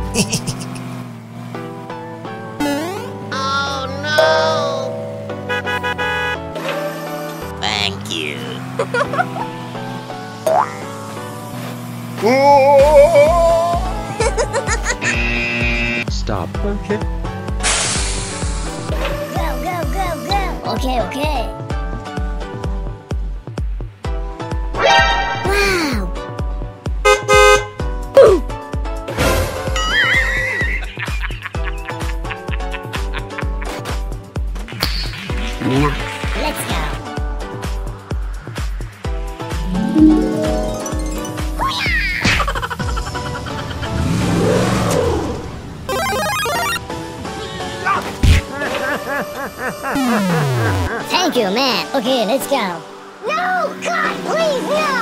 Oh no! Thank you. Stop. Okay. Go, go, go, go. Okay, okay. Wow. Let's go. Thank you, man. Okay, let's go. No! God, please, no!